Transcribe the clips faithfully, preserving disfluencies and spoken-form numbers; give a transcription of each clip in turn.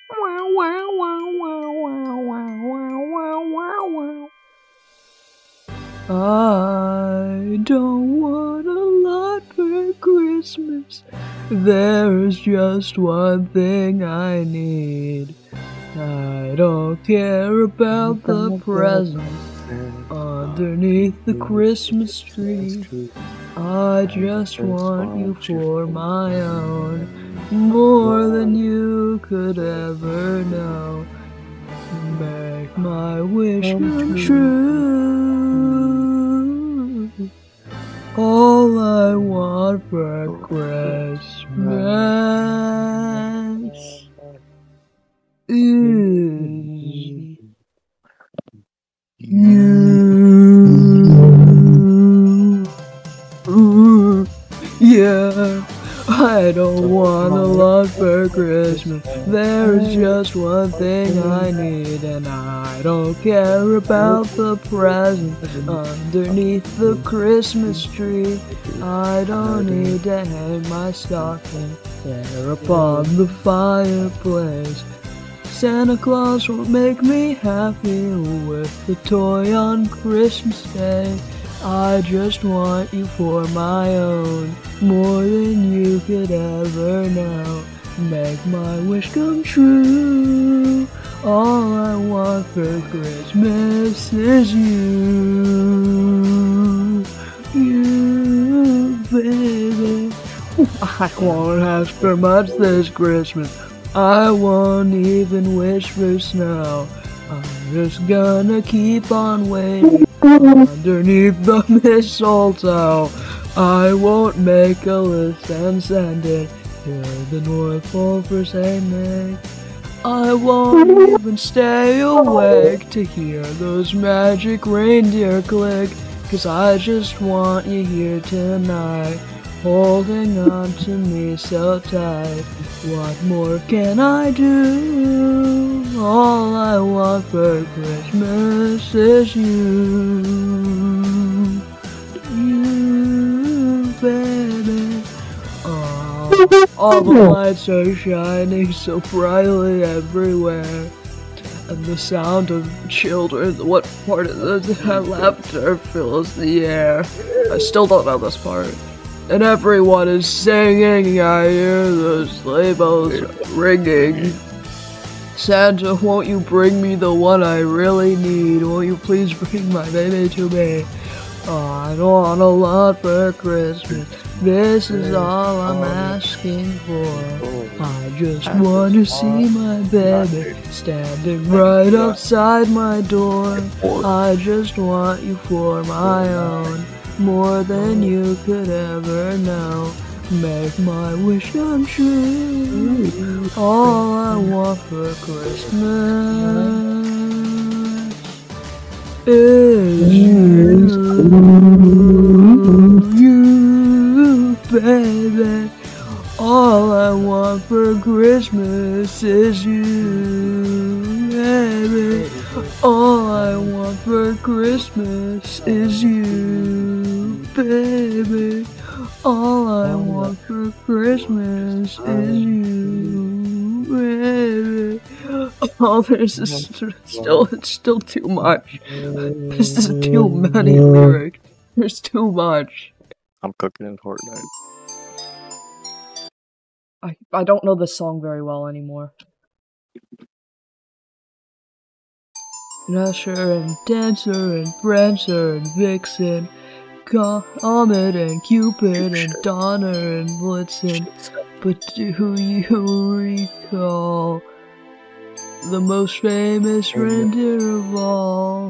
Wow, wow, wow, wow, wow, wow, wow, wow, wow. I don't want a lot for Christmas. There's just one thing I need. I don't care about the presents underneath the Christmas tree. I just want you for my own, more than you could ever know. Make my wish come true. All I want for Christmas is you. Yeah, I don't want a lot for Christmas. There's just one thing I need, and I don't care about the presents underneath the Christmas tree. I don't need to hang my stocking there upon the fireplace. Santa Claus will make me happy with the toy on Christmas Day. I just want you for my own, more than you could ever know. Make my wish come true. All I want for Christmas is you. You, baby. I won't ask for much this Christmas. I won't even wish for snow. I'm just gonna keep on waiting underneath the mistletoe. I won't make a list and send it to the North Pole for Saint Nick. I won't even stay awake to hear those magic reindeer click, 'cause I just want you here tonight, holding on to me so tight. What more can I do? All I want for Christmas is you. You, baby. Oh, all the lights are shining so brightly everywhere. And the sound of children, what part of the laughter fills the air. I still don't know this part. And everyone is singing, I hear the sleigh bells ringing. Santa, won't you bring me the one I really need? Won't you please bring my baby to me? Oh, I don't want a lot for Christmas. This is all I'm asking for. I just want to see my baby standing right outside my door. I just want you for my own, more than you could ever know. Make my wish come true. All I want for Christmas is you, you, baby. All I want for Christmas is you, baby. All I want for Christmas is you, baby. All I want for Christmas is you, baby. Oh, this is still, it's still too much. This is too many lyrics. There's too much. I'm cooking in Fortnite. I, I don't know this song very well anymore. Dasher and Dancer and Prancer and Vixen, Comet and Cupid and Donner and Blitzen. But do you recall the most famous reindeer of all?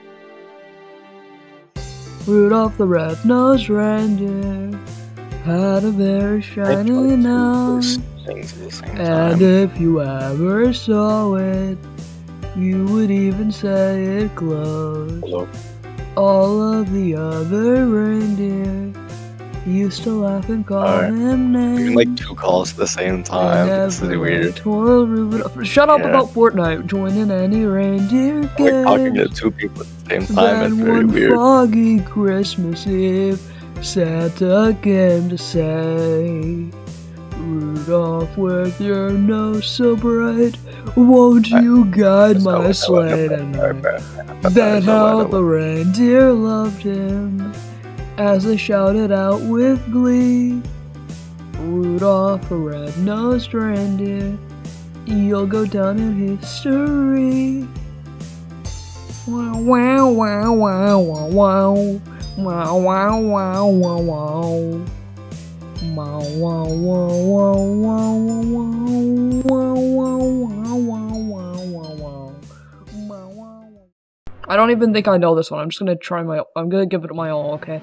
Rudolph the Red-Nosed Reindeer had a very shiny nose, and if you ever saw it, you would even say it glowed. Hello. All of the other reindeer used to laugh and call Alright. him names. Doing like two calls at the same time. This is weird. Twirl Rudolph. Shut up Yeah. about Fortnite. Joining any reindeer I'm like talking game. to two people at the same time. It's Then very one weird. foggy Christmas Eve, Santa came to say, Rudolph, with your nose so bright, won't you guide my sleigh tonight? Then how the reindeer loved him as they shouted out with glee, Rudolph, a red-nosed reindeer, you'll go down in history. Wow, wow, wow, wow, wow, wow. Wow, wow, wow, wow, wow. Wow, wow, wow, wow, wow, wow, wow, wow, wow, wow, wow, wow. I don't even think I know this one. I'm just gonna try my- I'm gonna give it my all, okay?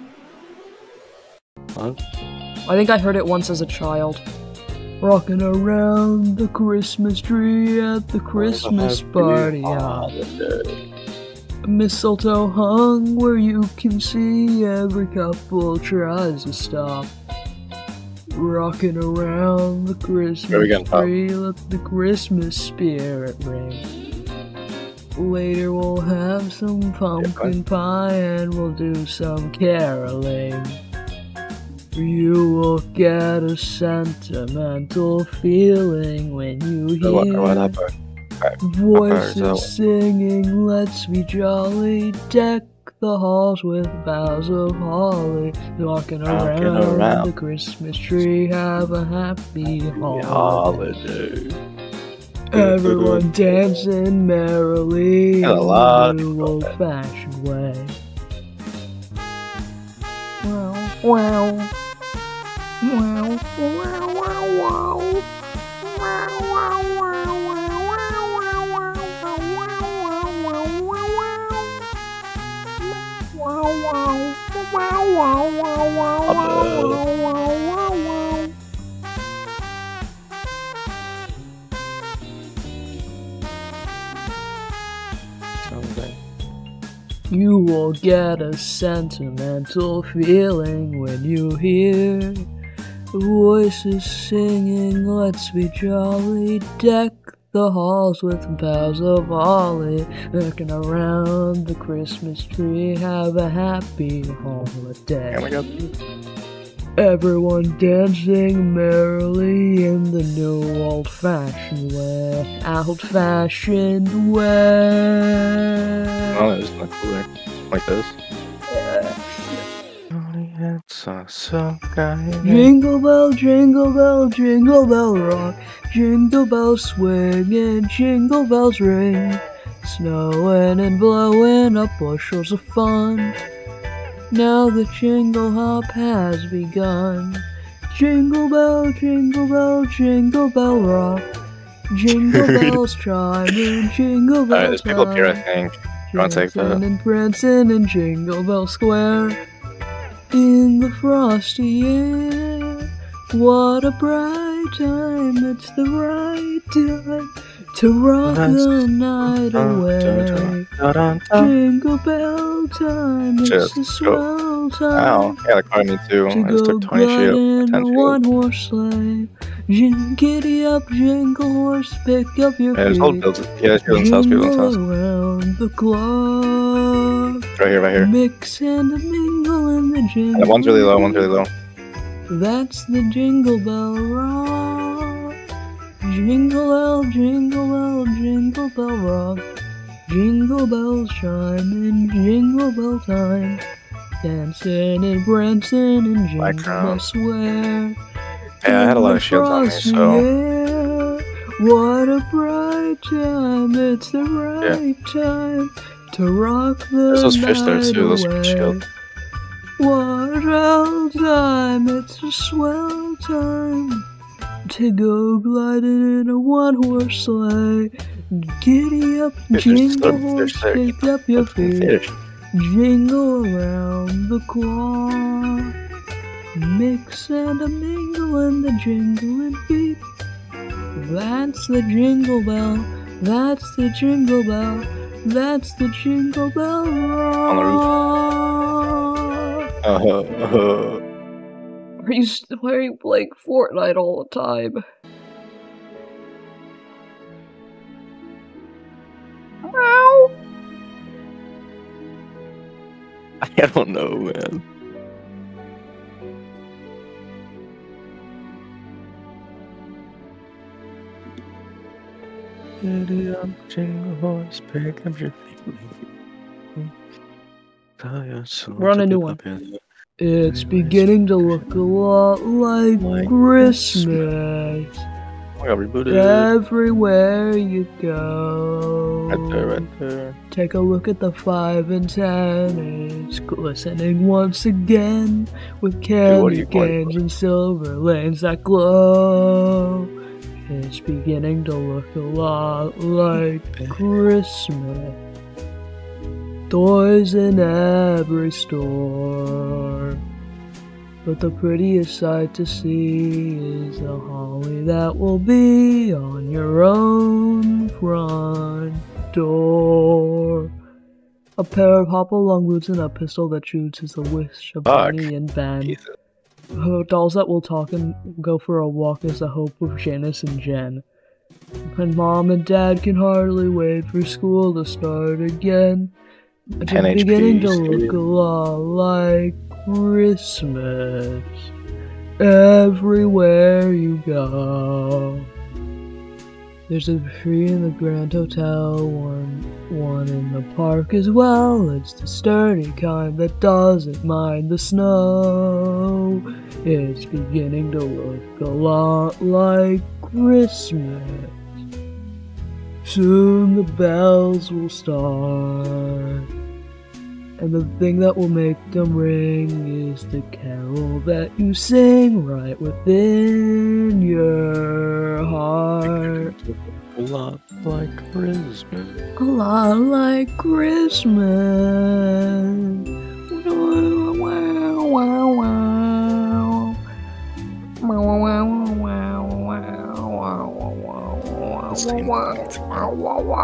What? I think I heard it once as a child. Rocking around the Christmas tree at the Christmas party. Mistletoe hung where you can see every couple tries to stop. Rocking around the Christmas tree, let the Christmas spirit ring. Later we'll have some pumpkin pie and we'll do some caroling. You will get a sentimental feeling when you hear voices singing, let's be jolly, deck the halls with boughs of holly, walking around, around the Christmas tree, have a happy holiday. Everyone dancing merrily in a new old-fashioned way. Wow, wow. Wow, wow, wow, wow. Wow, wow, wow, wow, wow, wow, wow, wow, wow. You will get a sentimental feeling when you hear voices singing, let's be jolly, deck the halls with boughs of holly, looking around the Christmas tree, have a happy holiday. Everyone dancing merrily in the new old-fashioned way, old-fashioned way. Oh, it's not cooler. Like this. It's uh, so good. Jingle bell, jingle bell, jingle bell rock, jingle bells swing and jingle bells ring, snowing and blowing up bushels of fun. Now the jingle hop has begun. Jingle bell, jingle bell, jingle bell rock, jingle bells chiming, jingle bells. Alright, there's people up here, I think. You wanna take that? And prancing in Jingle Bell Square. In the frosty air, what a bright time, it's the right time to rock the night away. Jingle bell time, it's the swell time. Ow, yeah, that caught me too. I just took twenty shield. To go one horse sleigh. Giddy up, jingle horse, pick up your yeah, feet. Yeah, there's people in house, people in house. Around the clock. Right here, right here. Mix and mingle in the jingle. And one's really low, one's really low. That's the Jingle Bell Rock. Jingle bell, jingle bell, jingle bell rock. Jingle bells chime in jingle bell time. Dancing and prancing in jingle bell square. Yeah, I had a lot of shields on me, so. Air, what a bright time, it's the right yeah. time to rock the There's those fish there too, those away. shield. What a time, it's a swell time to go gliding in a one-horse sleigh. Giddy up, jingle horse, pick up your feet. Jingle around the clock. Mix and a mingle in the jingling beat. That's the jingle bell, that's the jingle bell, that's the jingle bell rock. On the roof. Uh, uh. Are you still playing like Fortnite all the time? Meow. I don't know, man. Giddy up, jingle horse, pick up your We're on a new one. It's beginning to look a lot like, like Christmas. Christmas. Oh, I got rebooted. Everywhere you go. Right there, right there. Take a look at the five and ten. It's glistening once again with candy canes and silver lanes that glow. It's beginning to look a lot like Christmas. Toys in every store, but the prettiest sight to see is the holly that will be on your own front door. A pair of hop-along boots and a pistol that shoots is the wish of Bonnie and Ben. Uh, dolls that will talk and go for a walk is the hope of Janice and Jen. And Mom and Dad can hardly wait for school to start again. It's beginning to look a lot like Christmas everywhere you go. There's a tree in the Grand Hotel, one, one in the park as well. It's the sturdy kind that doesn't mind the snow. It's beginning to look a lot like Christmas. Soon the bells will start, and the thing that will make them ring is the carol that you sing right within your heart. A lot like Christmas. A lot like Christmas. Wow, wow, wow, wow. Wow, wow, wow, wow, wow, wow. Same Wow, wow, wow.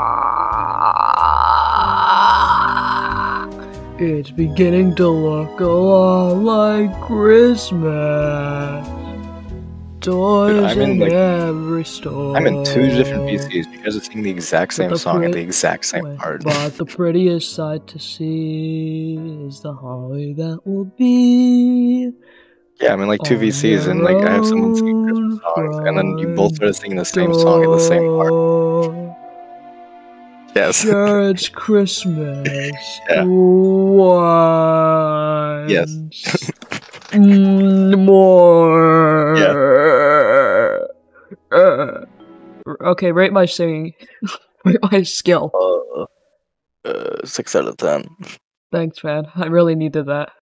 It's beginning to look a lot like Christmas. Toys Dude, I'm in, in like, every store. I'm in two different V Cs because it's singing the exact same the song at the exact same wait, part. But the prettiest sight to see is the holly that will be. Yeah, I'm in like two V Cs and like I have someone singing Christmas songs and then you both started singing the same song at the same part. Yes. Sure, it's Christmas. Yeah. Once. Yes. More. Yeah. Uh, okay, rate my singing. Rate my skill. Uh, uh, six out of ten. Thanks, man. I really needed that.